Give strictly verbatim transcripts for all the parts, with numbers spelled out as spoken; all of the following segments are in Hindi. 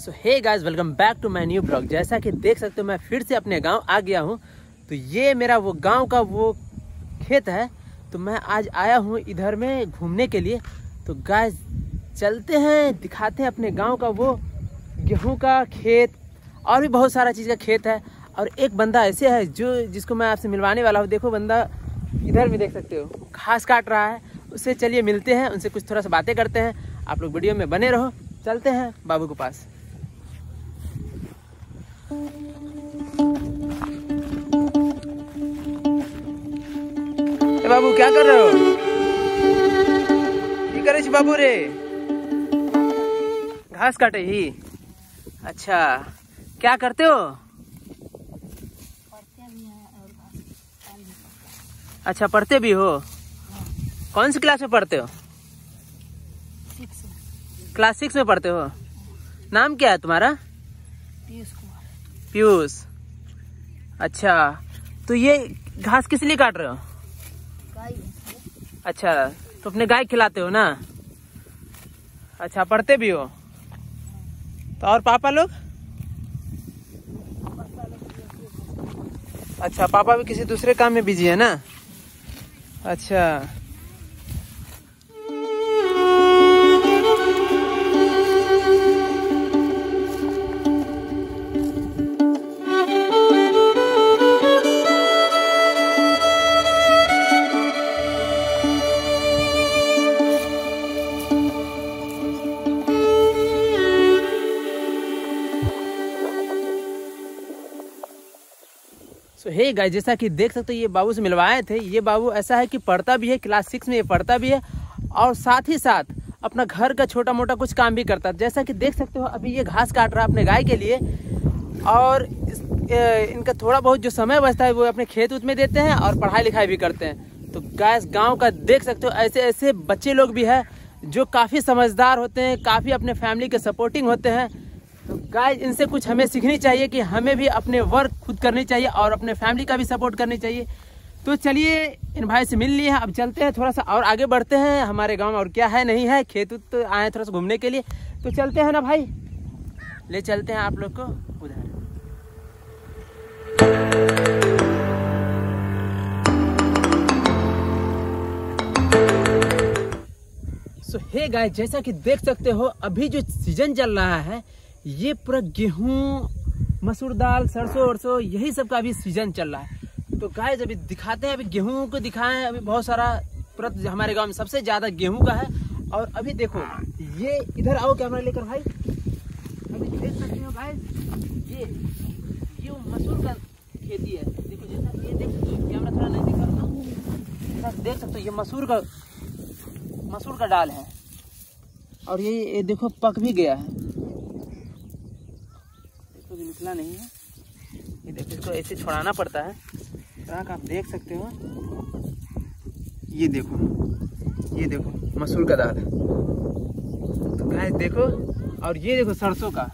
So hey guys, welcome back to my new blog. जैसा कि देख सकते हो मैं फिर से अपने गांव आ गया हूं। तो ये मेरा वो गांव का वो खेत है। तो मैं आज आया हूं इधर में घूमने के लिए। तो गाइस चलते हैं, दिखाते हैं अपने गांव का वो गेहूं का खेत और भी बहुत सारा चीज़ का खेत है। और एक बंदा ऐसे है जो जिसको मैं आपसे मिलवाने वाला हूँ। देखो बंदा इधर भी देख सकते हो, घास काट रहा है। उससे चलिए मिलते हैं, उनसे कुछ थोड़ा सा बातें करते हैं। आप लोग वीडियो में बने रहो। चलते हैं बाबू के पास। ए बाबू क्या कर रहे हो? की करे छी बाबू रे? घास काटे ही? अच्छा, क्या करते हो? अच्छा, पढ़ते भी हो? कौन सी क्लास में पढ़ते हो? क्लास सिक्स में पढ़ते हो। नाम क्या है तुम्हारा? पीयूष कुमार। पीयूष, अच्छा। तो ये घास किस लिए काट रहे हो? गाय। अच्छा, तो अपने गाय खिलाते हो ना? अच्छा, पढ़ते भी हो? तो और पापा लोग? अच्छा, पापा भी किसी दूसरे काम में बिजी है ना? अच्छा। तो हे गाइस, जैसा कि देख सकते हो ये बाबू से मिलवाए थे। ये बाबू ऐसा है कि पढ़ता भी है, क्लास सिक्स में ये पढ़ता भी है और साथ ही साथ अपना घर का छोटा मोटा कुछ काम भी करता है। जैसा कि देख सकते हो अभी ये घास काट रहा है अपने गाय के लिए। और इस, ए, इनका थोड़ा बहुत जो समय बचता है वो अपने खेत उत में देते हैं और पढ़ाई लिखाई भी करते हैं। तो गाइस गाँव का देख सकते हो ऐसे ऐसे बच्चे लोग भी है जो काफ़ी समझदार होते हैं, काफ़ी अपने फैमिली के सपोर्टिंग होते हैं। तो गाइस इनसे कुछ हमें सीखनी चाहिए कि हमें भी अपने वर्क खुद करनी चाहिए और अपने फैमिली का भी सपोर्ट करनी चाहिए। तो चलिए इन भाई से मिल लिए हैं, अब चलते हैं थोड़ा सा और आगे बढ़ते हैं। हमारे गांव में और क्या है नहीं है, खेत उत तो आए थोड़ा सा घूमने के लिए। तो चलते हैं ना भाई, ले चलते हैं आप लोग को उधर। सो हे गाइस, जैसा कि देख सकते हो अभी जो सीजन चल रहा है ये पूरा गेहूं, मसूर दाल, सरसों वरसों यही सब का अभी सीजन चल रहा है। तो गाइस अभी दिखाते हैं, अभी गेहूं को दिखाएं। अभी बहुत सारा पूरा हमारे गांव में सबसे ज्यादा गेहूं का है। और अभी देखो ये इधर आओ कैमरा लेकर भाई। अभी देख सकते हो गाइस ये ये मसूर का खेती है। देखो जैसा ये देख सकते हो, कैमरा थोड़ा नहीं दिखा रहा, देख सकते हो ये मसूर का मसूर का डाल है। और ये, ये देखो पक भी गया है, इसको भी निकला नहीं है। ये देखो इसको ऐसे छुड़ाना पड़ता है। राख आप देख सकते हो, ये देखो ये देखो मसूर का दाल है। तो गाइस देखो, और ये देखो सरसों का।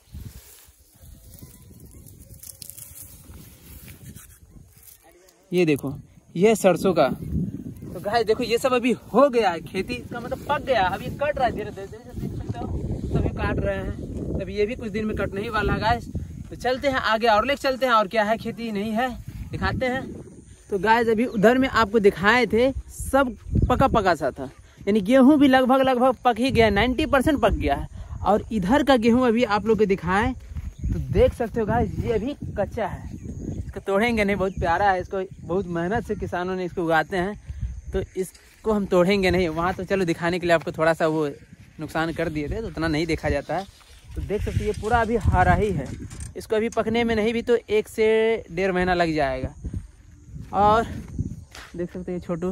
ये देखो ये सरसों का। तो गाइस देखो ये सब अभी हो गया है, खेती इसका मतलब पक गया। अब ये कट रहा है धीरे धीरे, देख सकते हो सभी काट रहे हैं। तब ये भी कुछ दिन में कटने ही वाला है गाइस। तो चलते हैं आगे और लेके चलते हैं, और क्या है खेती नहीं है दिखाते हैं। तो गाइस अभी उधर में आपको दिखाए थे सब पका पका सा था, यानी गेहूं भी लगभग लगभग पक ही गया, नाइन्टी परसेंट पक गया है। और इधर का गेहूं अभी आप लोग को दिखाएं तो देख सकते हो गाइस ये अभी कच्चा है। इसको तोड़ेंगे नहीं, बहुत प्यारा है, इसको बहुत मेहनत से किसानों ने इसको उगाते हैं। तो इसको हम तोड़ेंगे नहीं। वहाँ तो चलो दिखाने के लिए आपको थोड़ा सा वो नुकसान कर दिए थे, तो उतना नहीं देखा जाता है। तो देख सकते ये पूरा अभी हरा ही है। इसको अभी पकने में नहीं भी तो एक से डेढ़ महीना लग जाएगा। और देख सकते हैं छोटू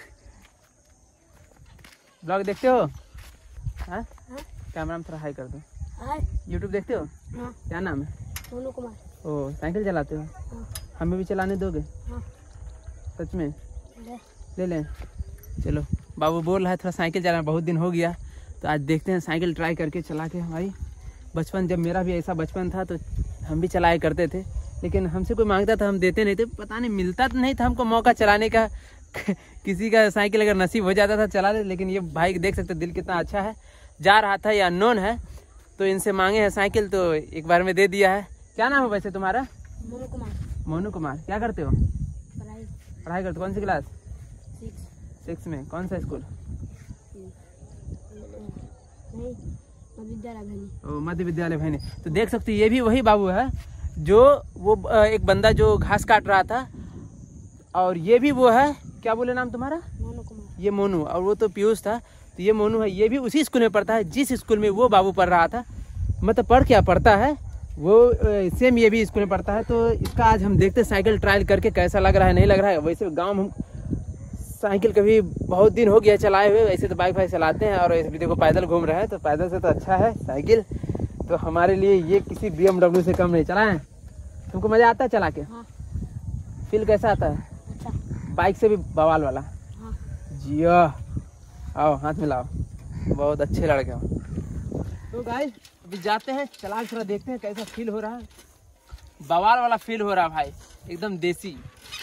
ब्लॉग देखते हो? हाँ, कैमरा में थोड़ा हाई कर दो। यूट्यूब देखते हो? हाँ। क्या नाम है? सोनू कुमार। ओ, साइकिल चलाते हो? हाँ। हमें भी चलाने दोगे? हाँ। सच में? ले लें। चलो बाबू बोल रहा है थोड़ा साइकिल चलाना, बहुत दिन हो गया। तो आज देखते हैं साइकिल ट्राई करके चला के। भाई बचपन, जब मेरा भी ऐसा बचपन था तो हम भी चलाया करते थे, लेकिन हमसे कोई मांगता था हम देते नहीं थे। पता नहीं मिलता तो नहीं था हमको मौका चलाने का। किसी का साइकिल अगर नसीब हो जाता था चला ले। लेकिन ये भाई देख सकते दिल कितना अच्छा है, जा रहा था, ये अननोन है। तो इनसे मांगे हैं साइकिल, तो एक बार में दे दिया है। क्या नाम है वैसे तुम्हारा? मोनू कुमार। मोनू कुमार। क्या करते हो? पढ़ाई। पढ़ाई करते हो? कौन सी क्लास? सिक्स। सिक्स में। कौन सा स्कूल? नहीं, मध्य विद्यालय भैनी। ओ, मध्य विद्यालय भैनी। तो देख सकते हो ये भी वही बाबू है जो वो एक बंदा जो घास काट रहा था, और ये भी वो है, क्या बोले नाम तुम्हारा? मोनू कुमार। ये मोनू, और वो तो पीयूष था। तो ये मोनू है, ये भी उसी स्कूल में पढ़ता है जिस स्कूल में वो बाबू पढ़ रहा था। मतलब पढ़ क्या पढ़ता है वो, सेम ये भी स्कूल में पढ़ता है। तो इसका आज हम देखते हैं साइकिल ट्रायल करके कैसा लग रहा है, नहीं लग रहा है। वैसे गाँव में हम साइकिल कभी बहुत दिन हो गया चलाए हुए, वैसे तो बाइक वाइक चलाते हैं, और भी देखो पैदल घूम रहे हैं, तो पैदल से तो अच्छा है साइकिल। तो हमारे लिए ये किसी बी एम डब्ल्यू से कम नहीं। चला है? तुमको मजा आता है चला के? हाँ। फील कैसा आता है? अच्छा। बाइक से भी बवाल वाला? हाँ। जिया, आओ हाथ मिलाओ, बहुत अच्छे लड़के हो। तो गाइस अभी जाते हैं, चला थोड़ा देखते हैं कैसा फील हो रहा है। बवाल वाला फील हो रहा है भाई, एकदम देसी।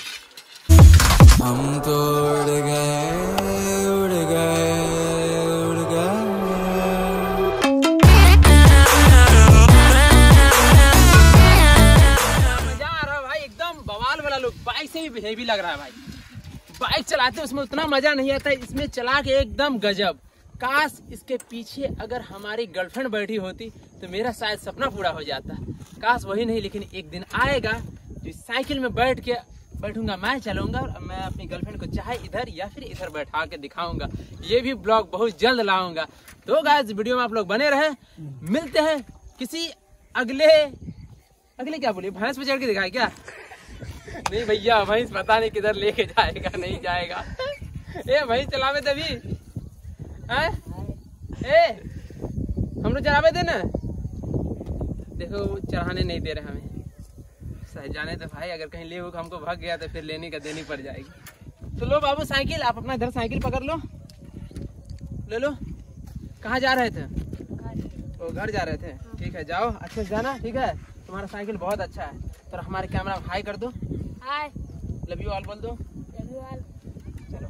हम तो उड़ गए उड़ गए उड़ गए। मजा आ रहा है भाई, एकदम बवाल वाला लुक। बाइक से भी हेवी लग रहा है भाई। बाइक चलाते उसमें उतना मजा नहीं आता, इसमें चला के एकदम गजब। काश इसके पीछे अगर हमारी गर्लफ्रेंड बैठी होती तो मेरा शायद सपना पूरा हो जाता। काश वही नहीं, लेकिन एक दिन आएगा जो साइकिल में बैठ के बैठूंगा, मैं चलूंगा, और मैं अपनी गर्लफ्रेंड को चाहे इधर या फिर इधर बैठा के दिखाऊंगा। ये भी ब्लॉग बहुत जल्द लाऊंगा। तो गाइस वीडियो में आप लोग बने रहे। मिलते हैं किसी अगले अगले क्या बोलिए, भैंस पे चढ़ के दिखाए क्या? नहीं भैया, भैंस पता नहीं किधर लेके जाएगा, नहीं जाएगा। ए भैंस चलावे तभी है? ए हम लोग चलावे थे ना, देखो चढ़ाने नहीं दे रहे हमें। सही जाने तो भाई, अगर कहीं ले होगा हमको भाग गया तो फिर लेने का देनी पड़ जाएगी। तो लो बाबू साइकिल, आप अपना इधर साइकिल पकड़ लो, ले लो। कहाँ जा रहे थे? वो घर जा रहे थे। ठीक है, जाओ अच्छे से जाना। ठीक है, तुम्हारा साइकिल बहुत अच्छा है। तो हमारे कैमरा हाई कर दो, हाय, लव यू ऑल बोल दो। Love you all. चलो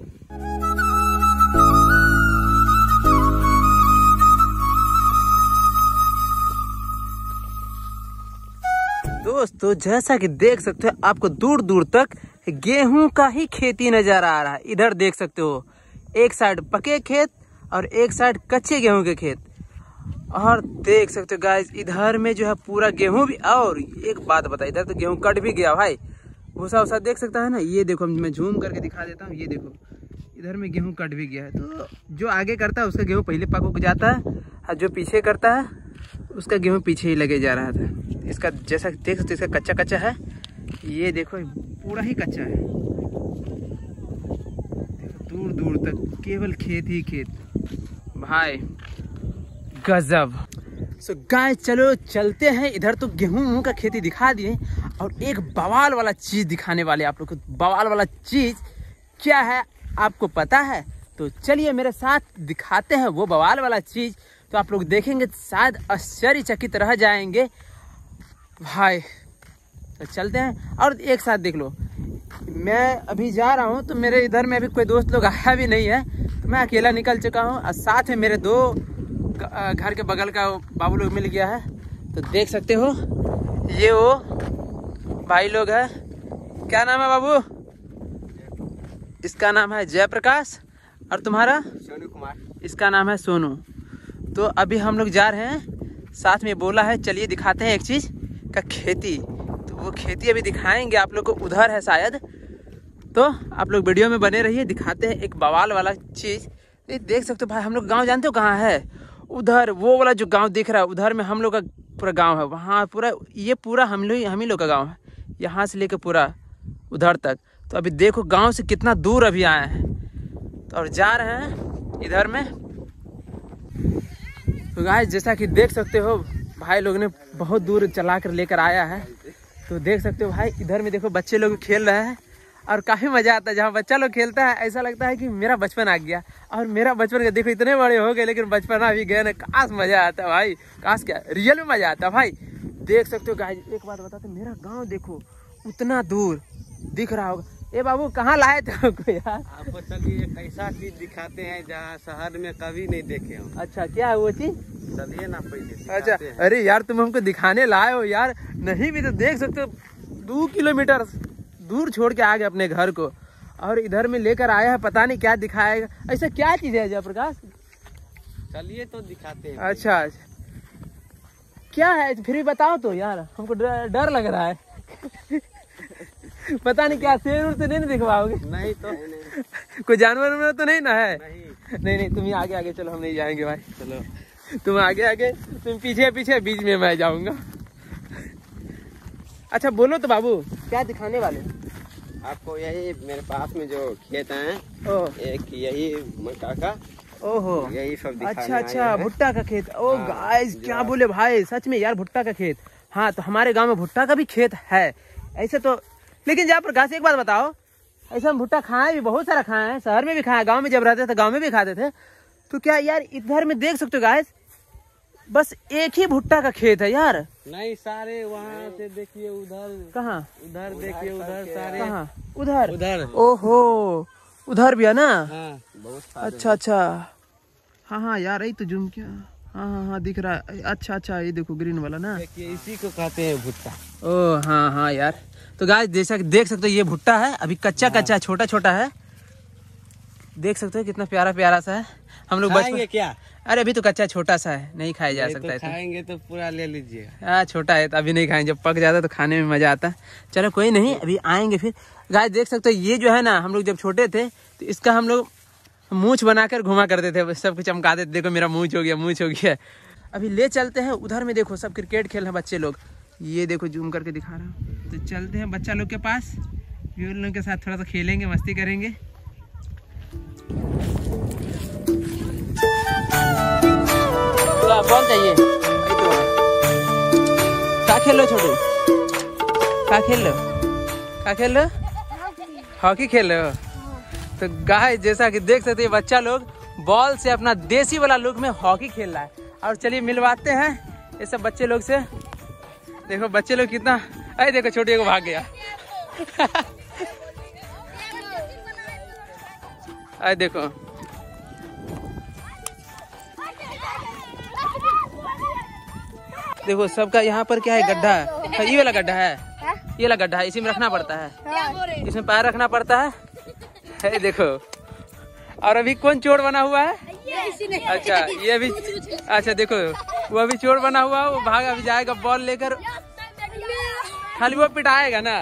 दोस्तों, जैसा कि देख सकते हो आपको दूर दूर तक गेहूं का ही खेती नजर आ रहा है। इधर देख सकते हो एक साइड पके खेत और एक साइड कच्चे गेहूं के खेत, और देख सकते हो गाइस इधर में जो है पूरा गेहूं भी। और एक बात बता, इधर तो गेहूं कट भी गया भाई, भूसा वूसा देख सकता है ना। ये देखो, मैं झूम करके दिखा देता हूँ। ये देखो इधर में गेहूं कट भी गया है। तो जो आगे करता है उसका गेहूं पहले पक उग जाता है, और जो पीछे करता है उसका गेहूं पीछे ही लगे जा रहा था। इसका जैसा देख सकते इसका कच्चा कच्चा है। ये देखो पूरा ही कच्चा है, दूर दूर तक केवल खेत ही खेत भाई, गजब। सो गाइस चलो चलते हैं। इधर तो गेहूं का खेती दिखा दिए, और एक बवाल वाला चीज दिखाने वाले आप लोग को। बवाल वाला चीज क्या है आपको पता है? तो चलिए मेरे साथ दिखाते हैं वो बवाल वाला चीज। तो आप लोग देखेंगे शायद आश्चर्यचकित रह जाएंगे भाई। तो चलते हैं, और एक साथ देख लो। मैं अभी जा रहा हूँ, तो मेरे इधर में अभी कोई दोस्त लोग आया भी नहीं है, तो मैं अकेला निकल चुका हूँ, और साथ में मेरे दो घर के बगल का बाबू लोग मिल गया है। तो देख सकते हो ये वो भाई लोग है। क्या नाम है बाबू? इसका नाम है जयप्रकाश, और तुम्हारा? सोनू कुमार। इसका नाम है सोनू। तो अभी हम लोग जा रहे हैं, साथ में बोला है चलिए दिखाते हैं एक चीज का खेती। तो वो खेती अभी दिखाएंगे आप लोग को, उधर है शायद। तो आप लोग वीडियो में बने रहिए, दिखाते हैं एक बवाल वाला चीज। ये देख सकते हो भाई, हम लोग गांव जानते हो कहाँ है? उधर वो वाला जो गांव दिख रहा है, उधर में हम लोग का पूरा गांव है। वहाँ पूरा ये पूरा हम लोग हम ही लोग का गांव है, यहाँ से लेकर पूरा उधर तक। तो अभी देखो गांव से कितना दूर अभी आए हैं, तो और जा रहे हैं इधर में। तो गाइस जैसा कि देख सकते हो भाई लोग ने बहुत दूर चला कर लेकर आया है। तो देख सकते हो भाई इधर में देखो बच्चे लोग खेल रहे हैं, और काफ़ी मज़ा आता है। जहाँ बच्चा लोग खेलता है ऐसा लगता है कि मेरा बचपन आ गया। और मेरा बचपन देखो इतने बड़े हो गए, लेकिन बचपन अभी गए ना। काश मज़ा आता है भाई, काश क्या रियल में मज़ा आता है भाई। देख सकते हो गाइस, एक बात बताते, मेरा गाँव देखो उतना दूर दिख रहा होगा, ए बाबू कहाँ लाए थे आपको यार? आपको चलिए एक ऐसा चीज दिखाते हैं जहाँ शहर में कभी नहीं देखे हम। अच्छा क्या है वो चीज? चलिए ना पहले अच्छा दिखाते हैं। अरे यार तुम हमको दिखाने लाए हो यार, नहीं भी तो देख सकते हो दो किलोमीटर दूर छोड़ के आ गए अपने घर को और इधर में लेकर आया है, पता नहीं क्या दिखाएगा। ऐसा क्या चीज है जयप्रकाश? चलिए तो दिखाते हैं। अच्छा अच्छा क्या है फिर भी बताओ तो यार, हमको डर, डर लग रहा है। पता नहीं क्या शेर उर तो नहीं दिखवाओगे? नहीं तो नहीं, कोई जानवर में तो नहीं ना है? नहीं नहीं नहीं तुम ही आगे आगे चलो, हम नहीं जाएंगे भाई। चलो तुम आगे आगे, तुम पीछे पीछे, बीच में मैं जाऊंगा। अच्छा बोलो तो बाबू क्या दिखाने वाले? आपको यही मेरे पास में जो खेत है, ओह एक यही मक्का का, ओहो यही सब दिखाने अच्छा आए अच्छा हैं। भुट्टा का खेत। ओ हाँ, गाइस क्या जो- बोले भाई, सच में यार भुट्टा का खेत। हाँ तो हमारे गांव में भुट्टा का भी खेत है ऐसे तो, लेकिन जयप्रकाश एक बात बताओ, ऐसा हम भुट्टा खाए भी बहुत सारा खाए हैं, शहर में भी खाए, गांव में जब रहते थे गांव में भी खाते थे। तो क्या यार इधर में देख सकते हो गाइस, बस एक ही भुट्टा का खेत है यार। नहीं सारे वहाँ से देखिए, उधर कहाँ उधर देखिए, उधर सारे कहाँ? उधर उधर ओहो उधर भी है ना? हाँ बहुत सारे। अच्छा अच्छा हाँ हाँ यार यही तो जूम किया। हाँ हाँ हाँ दिख रहा है। अच्छा अच्छा ये देखो ग्रीन वाला ना। देखिए इसी को कहते हैं भुट्टा। ओ हाँ हाँ यार तो गाइस जैसा कि देख सकते हो ये भुट्टा है, अभी कच्चा कच्चा छोटा छोटा है, देख सकते हो कितना प्यारा प्यारा सा है। हम लोग खाएंगे बचपन, क्या? अरे अभी तो कच्चा छोटा सा है, नहीं खाया जा नहीं सकता तो है तो। खाएंगे तो पूरा ले लीजिए। हाँ छोटा है तो अभी नहीं खाएंगे, जब पक जाता है तो खाने में मजा आता है। चलो कोई नहीं, अभी आएंगे फिर। गाइस देख सकते हो ये जो है ना, हम लोग जब छोटे थे तो इसका हम लोग मूंछ बनाकर घुमा करते थे, सबको चमकाते थे, देखो मेरा मूंछ हो गया मूंछ हो गया। अभी ले चलते हैं उधर में, देखो सब क्रिकेट खेल रहे हैं बच्चे लोग, ये देखो जूम करके दिखा रहा हूँ। तो चलते हैं बच्चा लोग के पास, भी उन लोगों के साथ थोड़ा सा खेलेंगे, मस्ती करेंगे। क्या बॉल चाहिए? क्या खेल लो छोटू? क्या खेल लो? क्या खेल लो? हॉकी खेल रहे हो? तो गाइस जैसा कि देख सकते हैं बच्चा लोग बॉल से अपना देसी वाला लुक में हॉकी खेल रहा है। और चलिए मिलवाते हैं ये सब बच्चे लोग से। देखो बच्चे लोग कितना, अरे देखो छोटे को भाग गया। अरे देखो देखो सबका यहाँ पर क्या है, गड्ढा है, ये वाला गड्ढा है, ये वाला गड्ढा है, इसी में रखना पड़ता है, इसमें पैर रखना पड़ता है। है देखो, और अभी कौन चोर बना हुआ है? अच्छा ये भी, अच्छा देखो वो अभी चोर बना हुआ है, वो भाग अभी जाएगा बॉल लेकर, खाली वो पिटाएगा ना,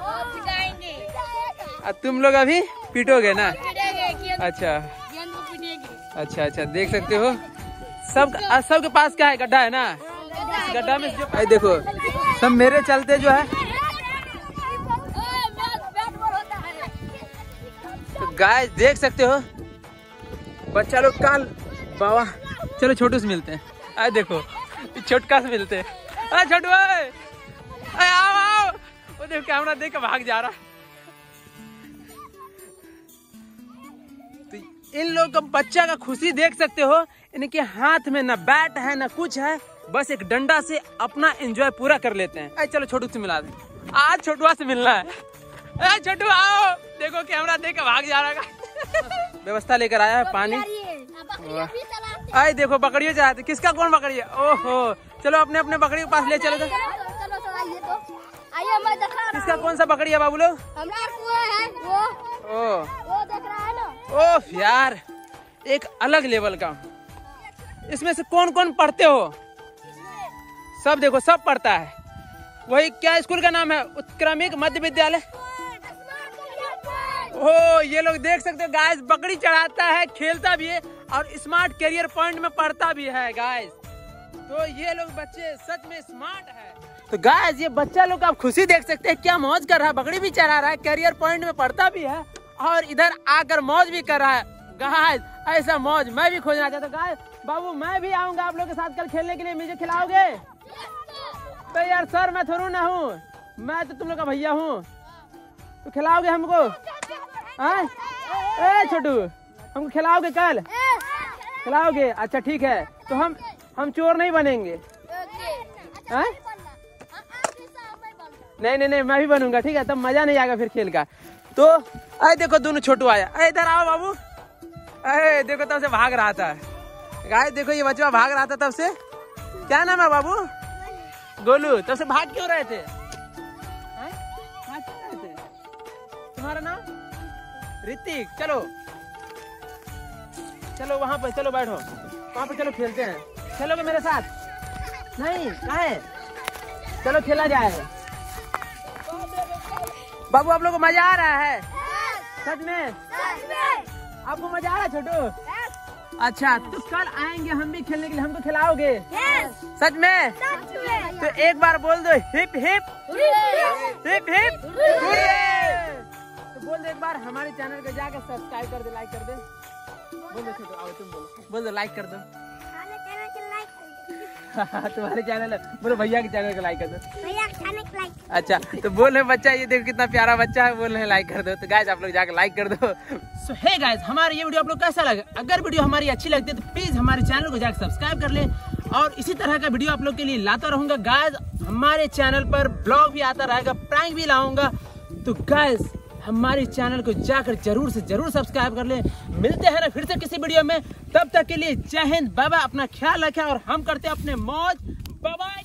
और तुम लोग अभी पीटोगे ना। अच्छा अच्छा अच्छा देख सकते हो सब सबके पास क्या है, गड्ढा है ना, गड्ढा में जो भाई देखो सब मेरे चलते जो है। तो गाइस देख सकते हो बच्चा लोग काल बाबा, चलो छोटू से मिलते हैं। अरे देखो छोटका से मिलते हैं। अरे छोटू अरे आओ आओ, वो देखो कैमरा देख के भाग जा रहा। तो इन लोगों का बच्चा का खुशी देख सकते हो, इनके हाथ में ना बैट है ना कुछ है, बस एक डंडा से अपना एंजॉय पूरा कर लेते हैं। अरे चलो छोटू से मिला दे, आज छोटुआ से मिलना है। अरे छोटू आओ, देखो कैमरा देख के भाग जा रहा। व्यवस्था लेकर आया है पानी। अरे देखो बकरियों चाहते, किसका कौन बकरी है? ओहो चलो अपने अपने बकरी के पास ले चलो। तो किसका कौन सा बकरी है बाबू लोग? ओ ओफ यार एक अलग लेवल का। इसमें से कौन कौन पढ़ते हो? सब देखो सब पढ़ता है। वही क्या स्कूल का नाम है? उत्क्रमिक मध्य विद्यालय। ओ ये लोग देख सकते हो गाइस, बकरी चढ़ाता है, खेलता भी है और स्मार्ट कैरियर पॉइंट में पढ़ता भी है गाइस। तो ये लोग बच्चे सच में स्मार्ट है। तो गाइस ये बच्चा लोग आप खुशी देख सकते हैं, क्या मौज कर रहा है, बकरी भी चढ़ा रहा है, कैरियर पॉइंट में पढ़ता भी है और इधर आकर मौज भी कर रहा है। गाइस ऐसा मौज मैं भी खोजना चाहता हूँ। गाइस बाबू मैं भी आऊंगा आप लोग के साथ कल खेलने के लिए, मुझे खिलाओगे? तो यार सर मैं थोड़ा ना हूँ, मैं तो तुम लोग का भैया हूँ, तो खिलाओगे हमको? ए छोटू हमको खिलाओगे कल? खिलाओगे? अच्छा ठीक है, तो हम हम चोर नहीं बनेंगे। आ? नहीं नहीं नहीं मैं भी बनूंगा, ठीक है, तब मजा नहीं आएगा फिर खेल का। तो अरे देखो दोनों छोटू आया, अरे इधर आओ बाबू। अरे देखो तब से भाग रहा था गाइस, देखो ये बच्चा भाग रहा था तब से। क्या नाम है बाबू? गोलू। तब से भाग क्यों रहे थे? हैं? भाग क्यों रहे थे? तुम्हारा नाम? ऋतिक। चलो चलो वहां पर, चलो बैठो वहां पर, चलो खेलते हैं। चलोगे मेरे साथ? नहीं, कहाँ है? चलो खेला जाए। बाबू आप लोग को मजा आ रहा है? सच में? आपको मजा आ रहा है छोटू? अच्छा तो कल आएंगे हम भी खेलने के लिए, हमको खिलाओगे? सच में? तो एक बार बोल दो हिप हिप हिप हिप। तो बोल दो एक बार हमारे चैनल को जाकर सब्सक्राइब कर दे, लाइक कर दे। बोल दो छोटू, आओ तुम बोलो, बोल दो लाइक कर दो। तुम्हारे चैनल, बोलो भैया के चैनल को लाइक कर दो। भैया खाने को लाइक। अच्छा तो बोल रहे बच्चा, ये देखो कितना प्यारा बच्चा है, बोल रहे लाइक कर दो। तो गाइस आप लोग जाकर लाइक कर दो। सो हे गाइस, हमारी ये वीडियो आप लोग कैसा लगा? अगर वीडियो हमारी अच्छी लगती है तो प्लीज हमारे चैनल को जाकर सब्सक्राइब कर ले, और इसी तरह का वीडियो आप लोग के लिए लाता रहूंगा गाइस। हमारे चैनल पर ब्लॉग भी आता रहेगा, प्रैंक भी लाऊंगा। तो गाइस हमारे चैनल को जाकर जरूर से जरूर सब्सक्राइब कर ले। मिलते हैं ना फिर से किसी वीडियो में, तब तक के लिए जय हिंद, बाय बाय। अपना ख्याल रखें और हम करते हैं अपने मौज। Bye bye.